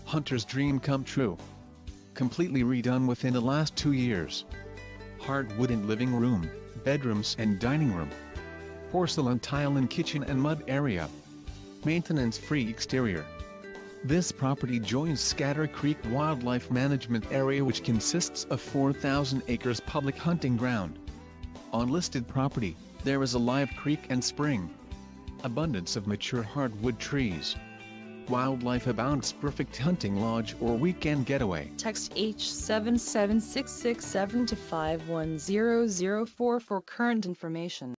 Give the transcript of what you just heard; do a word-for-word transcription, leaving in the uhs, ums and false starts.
Hunter's dream come true. Completely redone within the last two years. Hardwooden living room, bedrooms and dining room. Porcelain tile in kitchen and mud area. Maintenance-free exterior. This property joins Scatter Creek Wildlife Management Area, which consists of four thousand acres public hunting ground. On listed property, there is a live creek and spring. Abundance of mature hardwood trees. Wildlife abounds. Perfect hunting lodge or weekend getaway. Text H seven seven six six seven to five one zero zero four for current information.